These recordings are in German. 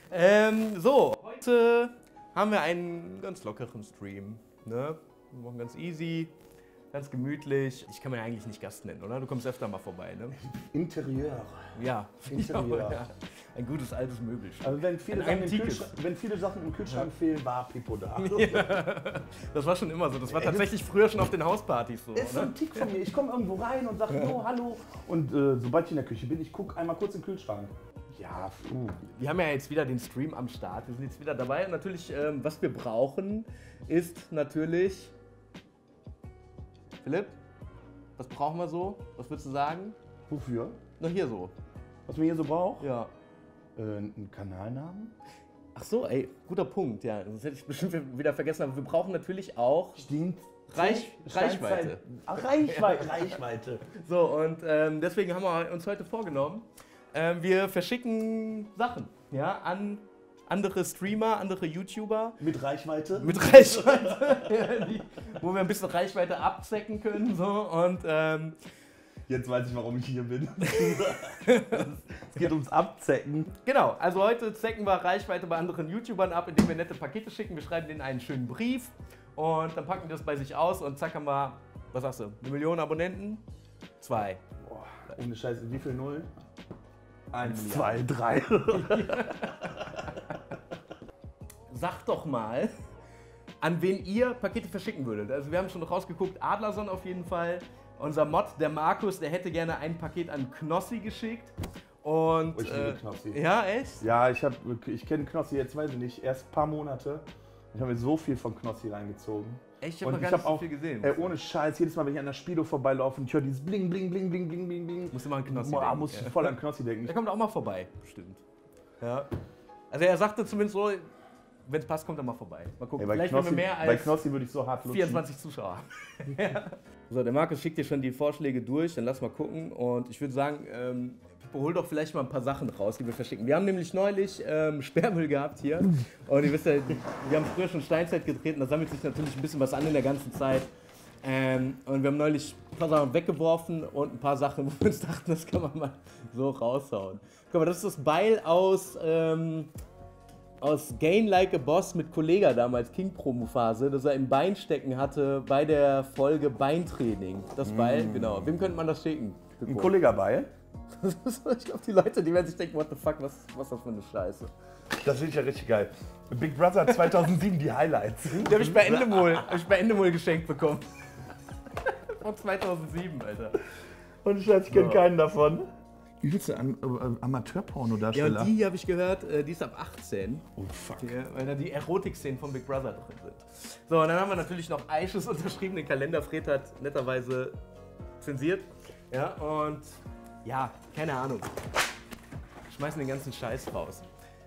So, heute haben wir einen ganz lockeren Stream. Ne? Wir machen ganz easy, ganz gemütlich. Ich kann mir eigentlich nicht Gast nennen, oder? Du kommst öfter mal vorbei, ne? Interieur. Ja, Interieur. ja. Ein gutes altes Möbelstück. Also wenn viele Sachen im Kühlschrank fehlen, war Pippo da. Ja, das war schon immer so. Das war tatsächlich früher schon auf den Hauspartys so. Ist so ein Tick von mir. Ich komme irgendwo rein und sage, jo, hallo. Und sobald ich in der Küche bin, ich gucke einmal kurz in den Kühlschrank. Ja, Wir haben ja jetzt wieder den Stream am Start. Wir sind jetzt wieder dabei. Und natürlich, was wir brauchen, ist natürlich... Philipp, was brauchen wir so? Was würdest du sagen? Wofür? Na, hier so. Was man hier so braucht? Ja. Einen Kanalnamen? Ach so, ey, guter Punkt. Ja, das hätte ich bestimmt wieder vergessen. Aber wir brauchen natürlich auch Reichweite. Ach, Reichweite. So, und deswegen haben wir uns heute vorgenommen, wir verschicken Sachen, ja, an andere Streamer, andere YouTuber. Mit Reichweite? Mit Reichweite, ja, wo wir ein bisschen Reichweite abzecken können. So, und jetzt weiß ich, warum ich hier bin. Es geht ums Abzecken. Genau, also heute zecken wir Reichweite bei anderen YouTubern ab, indem wir nette Pakete schicken. Wir schreiben denen einen schönen Brief und dann packen die das bei sich aus und zack haben wir, was sagst du, 1 Million Abonnenten? 2. Boah, ohne Scheiße, wie viel Nullen? 1, Milliarde. 2, 3. Sag doch mal, an wen ihr Pakete verschicken würdet. Also wir haben schon rausgeguckt, Adlerson auf jeden Fall. Unser Mod, der Markus, der hätte gerne ein Paket an Knossi geschickt. Und, ich liebe Knossi. Ja, echt? Ja, ich kenne Knossi jetzt, weiß ich nicht, erst ein paar Monate. Ich habe mir so viel von Knossi reingezogen. Echt? Ich habe noch gar nicht so viel gesehen. Ohne Scheiß, jedes Mal, wenn ich an der Spielo vorbeilaufe und ich höre dieses Bling, Bling, Bling, Bling, Bling, Bling, Bling. Musst du mal an Knossi denken. denken. Musst du voll an Knossi denken. Der kommt auch mal vorbei, bestimmt. Ja. Also er sagte zumindest so, wenn es passt, kommt er mal vorbei. Mal gucken, vielleicht Knossi, wenn wir mehr als bei Knossi würde ich so hart lutschen. 24 Zuschauer haben. Ja. So, der Markus schickt dir schon die Vorschläge durch, dann lass mal gucken. Und ich würde sagen, Pippo, hol doch vielleicht mal ein paar Sachen raus, die wir verschicken. Wir haben nämlich neulich Sperrmüll gehabt hier. Und ihr wisst ja, wir haben früher schon Steinzeit gedreht und da sammelt sich natürlich ein bisschen was an in der ganzen Zeit. Und wir haben neulich ein paar Sachen weggeworfen und ein paar Sachen, wo wir uns dachten, das kann man mal so raushauen. Guck mal, das ist das Beil aus Gain Like a Boss mit Kollega damals, King-Promo-Phase, das er im Bein stecken hatte bei der Folge Beintraining. Das Beil, genau. Wem könnte man das schicken? Ein Kollega-Beil? Ich glaube, die Leute, die werden sich denken, what the fuck, was ist das für eine Scheiße? Das finde ich ja richtig geil. Big Brother 2007, die Highlights. Die habe ich bei Endemol geschenkt bekommen. Von 2007, Alter. Und ich kenne keinen davon. Wie willst du Amateur-Porno-Darsteller? Ja, und die habe ich gehört, die ist ab 18. Oh fuck. Ja, weil da die Erotik-Szenen von Big Brother drin sind. So, und dann haben wir natürlich noch Aisches unterschriebenen Kalender. Fred hat netterweise zensiert. Ja, und ja, keine Ahnung. Schmeißen den ganzen Scheiß raus.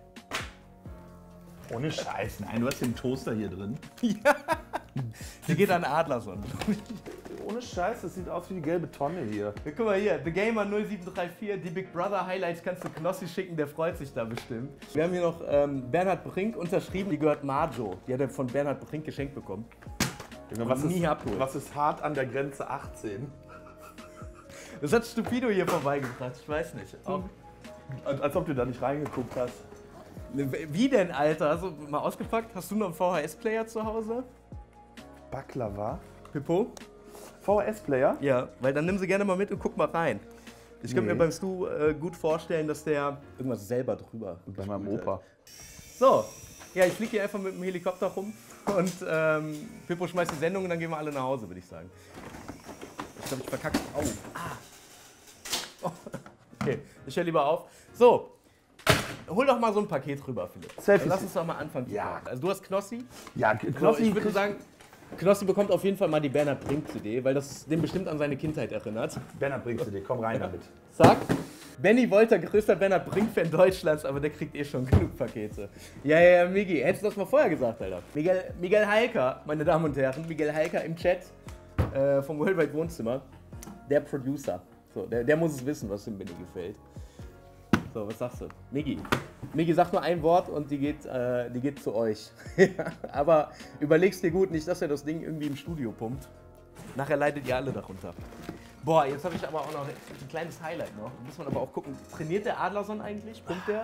Ohne Scheiß, nein, du hast den Toaster hier drin. Ja. Der geht an Adlerson. Ohne Scheiß, das sieht aus wie die gelbe Tonne hier. Ja, guck mal hier, The Gamer 0734, die Big Brother Highlights kannst du Knossi schicken, der freut sich da bestimmt. Wir haben hier noch Bernhard Brink unterschrieben, die gehört Marjo. Die hat er von Bernhard Brink geschenkt bekommen. Was ist hart an der Grenze 18? Das hat Stupido hier vorbeigebracht, ich weiß nicht. Auch als ob du da nicht reingeguckt hast. Wie denn, Alter? Hast du mal ausgepackt? Hast du noch einen VHS-Player zu Hause? Baklava? Pippo? VHS-Player? Ja, weil dann nimm sie gerne mal mit und guck mal rein. Ich könnte mir beim Stu gut vorstellen, dass der irgendwas selber drüber. Bei meinem Opa. So, ja, ich fliege hier einfach mit dem Helikopter rum und Pippo schmeißt die Sendung und dann gehen wir alle nach Hause, würde ich sagen. Ich glaube, ich verkacke. Oh. Ah. Oh. Okay, ich höre lieber auf. So, hol doch mal so ein Paket rüber, Philipp. Selfies. Lass uns doch mal anfangen. Ja. Also du hast Knossi. Ja, Knossi. Ich würde sagen, Knossi bekommt auf jeden Fall mal die Bernhard Brink CD, weil das den bestimmt an seine Kindheit erinnert. Bernhard Brink CD, komm rein damit. Sag, Benny Wolter, größter Bernhard Brink-Fan Deutschlands, aber der kriegt eh schon genug Pakete. Ja, Migi, hättest du das mal vorher gesagt, Alter. Miguel Halker, meine Damen und Herren, Miguel Halker im Chat vom Worldwide Wohnzimmer, der Producer. So, der muss es wissen, was dem Benny gefällt. So, was sagst du? Migi, sag nur ein Wort und die geht zu euch. Aber überlegst dir gut, nicht, dass er das Ding irgendwie im Studio pumpt. Nachher leidet ihr alle darunter. Boah, jetzt habe ich aber auch noch ein kleines Highlight noch. Muss man aber auch gucken. Trainiert der Adlerson eigentlich? Pumpt der?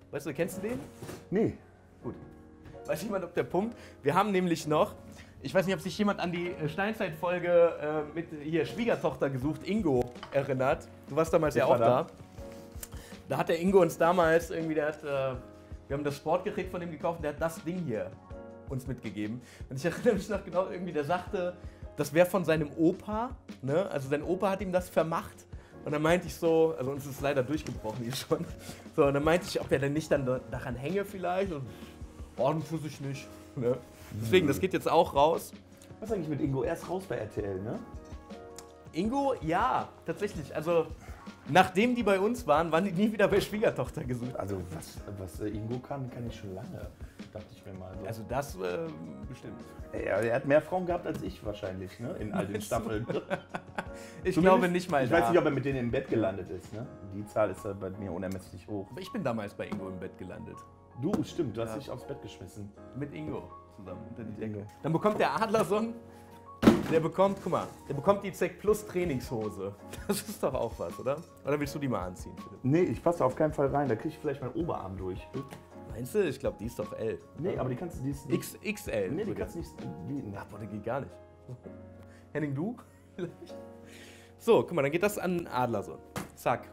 Weißt du, kennst du den? Nee. Gut. Weiß jemand, ob der pumpt? Wir haben nämlich noch, ich weiß nicht, ob sich jemand an die Steinzeit-Folge mit hier Schwiegertochter gesucht, Ingo, erinnert. Du warst damals ja auch da. Da hat der Ingo uns damals irgendwie, wir haben das Sportgerät von ihm gekauft und der hat das Ding hier uns mitgegeben. Und ich erinnere mich noch genau, irgendwie, der sagte, das wäre von seinem Opa, ne? Also sein Opa hat ihm das vermacht. Und dann meinte ich so, also uns ist leider durchgebrochen hier schon. So, und dann meinte ich, ob er denn nicht dann daran hänge vielleicht. Und Orden für sich nicht. Ne? Deswegen, das geht jetzt auch raus. Was ist eigentlich mit Ingo? Er ist raus bei RTL, ne? Ingo, ja, tatsächlich. Also, nachdem die bei uns waren die nie wieder bei Schwiegertochter gesucht. Also, was Ingo kann ich schon lange, dachte ich mir mal. So. Also, das bestimmt. Ja, er hat mehr Frauen gehabt als ich wahrscheinlich, ne? In all den Staffeln. Ich glaube nicht mal Ich weiß nicht, ob er mit denen im Bett gelandet ist, ne? Die Zahl ist bei mir unermesslich hoch. Aber ich bin damals bei Ingo im Bett gelandet. Du, stimmt, du hast dich aufs Bett geschmissen. Mit Ingo zusammen unter die Decke. Dann bekommt der Adlerson, der bekommt die ZEC Plus Trainingshose. Das ist doch auch was, oder? Oder willst du die mal anziehen, Philipp? Nee, ich passe auf keinen Fall rein, da kriege ich vielleicht meinen Oberarm durch. Meinst du? Ich glaube, die ist doch L. Nee, aber die kannst du, die ist nicht. XL. Nee, die kannst du nicht. Ach, boah, die geht gar nicht. Henning, du? Vielleicht? So, guck mal, dann geht das an Adlerson. Zack.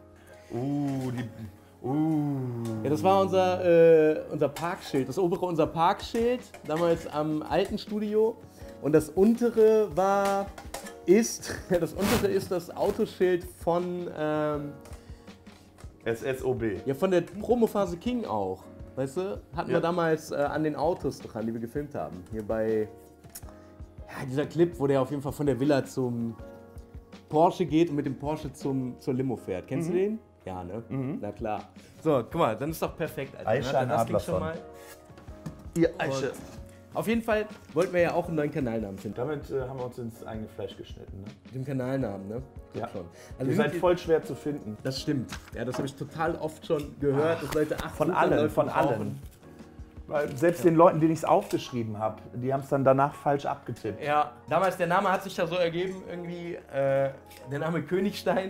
Ja, das war unser Parkschild, das obere unser Parkschild, damals am alten Studio. Und das untere ist das Autoschild von SSOB. Ja, von der Promophase King auch. Weißt du? Hatten wir damals an den Autos dran, die wir gefilmt haben. Hier bei dieser Clip, wo der auf jeden Fall von der Villa zum Porsche geht und mit dem Porsche zur Limo fährt. Kennst du den? Ja, ne? Na klar. So, guck mal, dann ist doch perfekt, Alter. Aisha Das ging schon mal. Ihr Aisha. Auf jeden Fall wollten wir ja auch einen neuen Kanalnamen finden. Damit haben wir uns ins eigene Fleisch geschnitten, ne? Mit dem Kanalnamen, ne? Ja. Schon. Ihr seid voll schwer zu finden. Das stimmt. Ja, das habe ich total oft schon gehört, dass Leute Von allen. Weil selbst den Leuten, denen ich es aufgeschrieben habe, die haben es dann danach falsch abgetippt. Ja, damals der Name hat sich ja so ergeben, irgendwie der Name Königstein.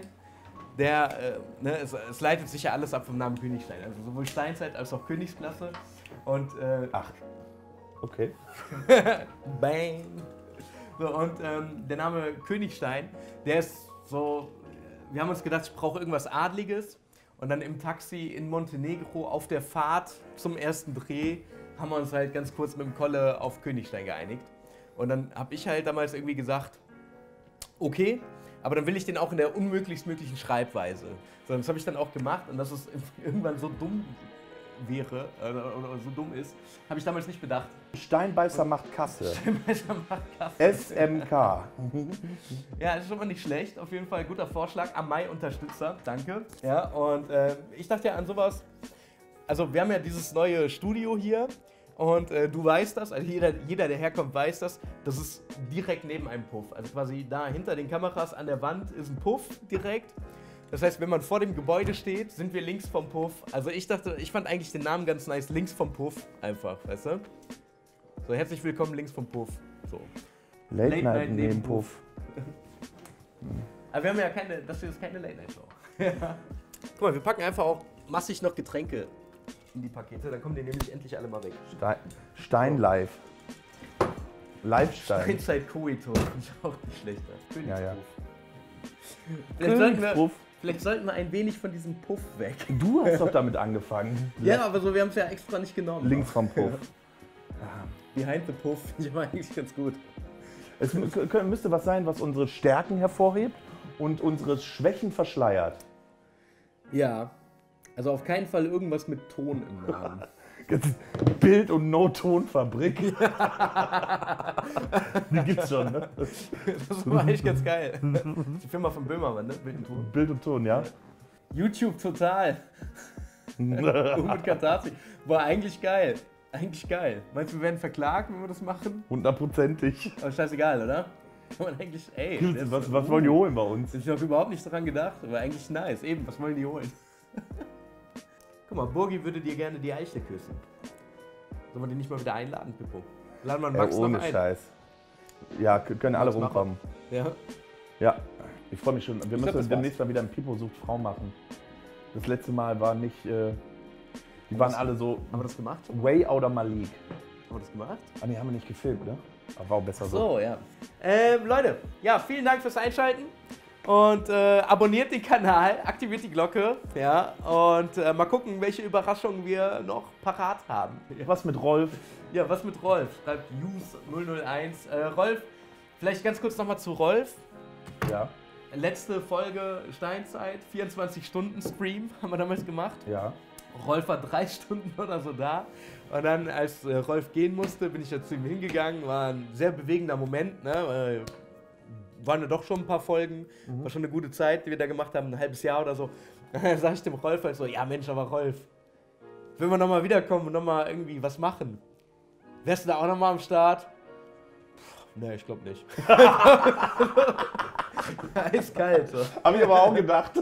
Es leitet sich ja alles ab vom Namen Königstein. Also sowohl Steinzeit als auch Königsklasse. Und Okay. Bang. So, und der Name Königstein, der ist so, wir haben uns gedacht, ich brauche irgendwas Adliges. Und dann im Taxi in Montenegro auf der Fahrt zum ersten Dreh haben wir uns halt ganz kurz mit dem Kolle auf Königstein geeinigt. Und dann habe ich halt damals irgendwie gesagt, okay, aber dann will ich den auch in der unmöglichst möglichen Schreibweise. So, das habe ich dann auch gemacht und dass es irgendwann so dumm wäre oder so dumm ist, habe ich damals nicht bedacht. Steinbeißer macht Kasse. Steinbeißer macht Kasse. SMK. Ja, das ist schon mal nicht schlecht. Auf jeden Fall guter Vorschlag. Amai-Unterstützer, danke. Ja, und ich dachte ja an sowas. Also, wir haben ja dieses neue Studio hier. Und du weißt das, also jeder, der herkommt, weiß das. Das ist direkt neben einem Puff. Also quasi da hinter den Kameras an der Wand ist ein Puff direkt. Das heißt, wenn man vor dem Gebäude steht, sind wir links vom Puff. Also ich fand eigentlich den Namen ganz nice, links vom Puff einfach, weißt du? So, herzlich willkommen links vom Puff. So. Late Night neben Puff. Aber wir haben ja das ist keine Late Night Show. Guck mal, wir packen einfach auch massig noch Getränke in die Pakete, dann kommen die nämlich endlich alle mal weg. Stein live. Live-Stein. Steinzeit Koito, finde ich auch nicht schlechter. Königspuff. Vielleicht sollten wir ein wenig von diesem Puff weg. Du hast doch damit angefangen. Ja, aber so, wir haben es ja extra nicht genommen. Links vom Puff. Behind the Puff finde ich aber eigentlich ganz gut. Es müsste was sein, was unsere Stärken hervorhebt und unsere Schwächen verschleiert. Ja, also auf keinen Fall irgendwas mit Ton im Namen. Bild- und No-Ton-Fabrik. Die gibt's schon, ne? Das war eigentlich ganz geil. Die Firma von Böhmermann, ne? Bild und Ton. Bild und Ton, ja. YouTube total. Mit Katharsis. War eigentlich geil. Eigentlich geil. Meinst du, wir werden verklagt, wenn wir das machen? 100%ig. Aber scheißegal, oder? Kann man eigentlich, was wollen die holen bei uns? Ich habe überhaupt nicht daran gedacht, aber eigentlich nice. Eben, was wollen die holen? Guck mal, Burgi würde dir gerne die Eiche küssen. Sollen wir den nicht mal wieder einladen, Pippo? Laden wir einen Max noch ein. Ohne Scheiß. Ja, können alle rumkommen. Ja. Ja, ich freue mich schon. Wir müssen demnächst mal wieder ein Pippo sucht Frau machen. Das letzte Mal war nicht Die waren alle so Haben wir das gemacht? way oder Malik. Haben wir das gemacht? Ah, nee, haben wir nicht gefilmt, ne? Aber war auch besser so. So, ja. Leute, ja, vielen Dank fürs Einschalten. Und abonniert den Kanal, aktiviert die Glocke. Ja, und mal gucken, welche Überraschungen wir noch parat haben. Was mit Rolf? Ja, was mit Rolf? Schreibt Use001. Rolf, vielleicht ganz kurz nochmal zu Rolf. Ja. Letzte Folge Steinzeit, 24-Stunden-Stream haben wir damals gemacht. Ja. Rolf war 3 Stunden oder so da. Und dann, als Rolf gehen musste, bin ich ja zu ihm hingegangen. War ein sehr bewegender Moment. Ne? Waren ja doch schon ein paar Folgen. War schon eine gute Zeit, die wir da gemacht haben, ein halbes Jahr oder so. Dann sag ich dem Rolf halt so, ja Mensch, aber Rolf, wenn wir nochmal wiederkommen und nochmal irgendwie was machen, wärst du da auch nochmal am Start? Nee, ich glaube nicht. Eiskalt. So. Hab ich aber auch gedacht.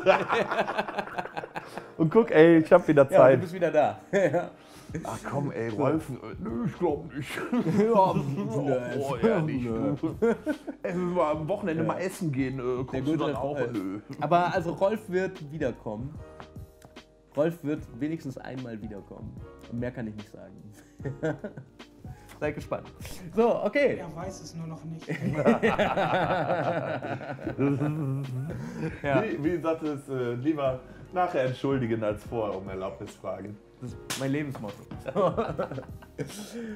Und guck, ey, ich hab wieder Ja, du Zeit. bist wieder da. Ach komm, ey, Rolf. Nö, ich glaub nicht. Ja, Oh, ehrlich. Ey, wenn wir am Wochenende mal essen gehen, kommst du dann auch? Nö. Aber also Rolf wird wiederkommen. Rolf wird wenigstens einmal wiederkommen. Und mehr kann ich nicht sagen. Seid gespannt. So, okay. Er weiß es nur noch nicht. Ja. Wie gesagt, es lieber nachher entschuldigen als vorher um Erlaubnis fragen. Das ist mein Lebensmotto.